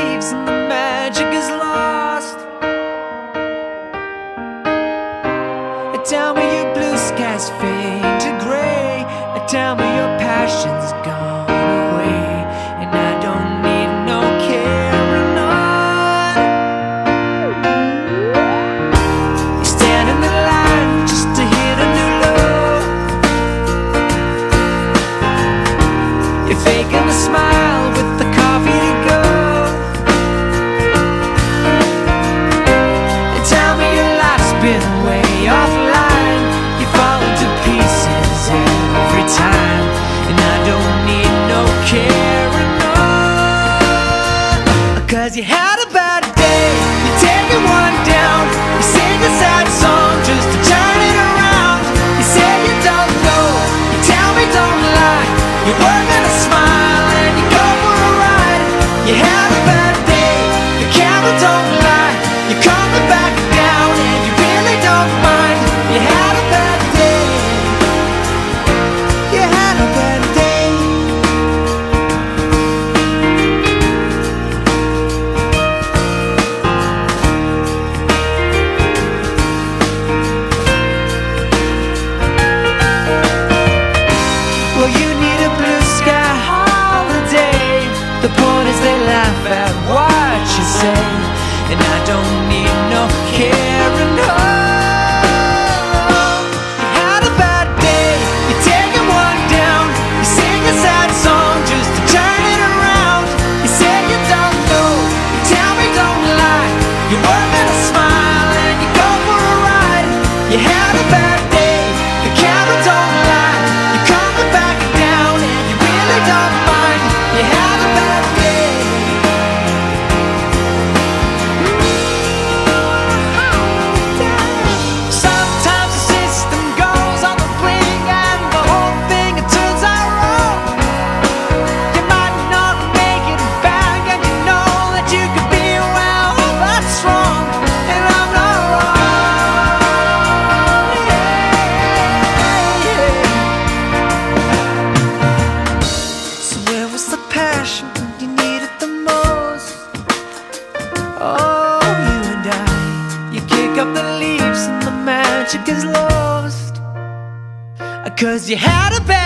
leaves and the magic is lost. Tell me your blue skies fade to gray. Tell me your passion's gone away, and I don't need no carrying on. You stand in the line just to hit a new low. You're faking a smile with the coffee to go. And tell me your life's been way offline. You fall into pieces every time, and I don't need no carrying on. Cause you had a bad day, you're taking one down. You sing a sad song just to turn it around. You say you don't know, you tell me don't lie. You work on a smile and you go for a ride. You had a bad day, the camera don't lie. You're coming back down and you really don't mind. You had a bad day, you had a bad day. Well, you need a blue sky holiday. The point is they laugh at what you say, and I don't need no carrying on. You had a bad day, you're taking one down. You sing a sad song just to turn it around. You say you don't know, you tell me don't lie. You work on a smile and you go for a ride. You had a bad day, the camera don't lie. You're coming back down and you really don't mind. You had a bad day. Sometimes the system goes on the blink and the whole thing it turns out wrong. You might not make it back and you know that you could be well, that's wrong, and I'm not wrong. So where was the passion when you needed the most? Oh, you and I, you kick up the leaves and the magic is lost. Cause you had a bad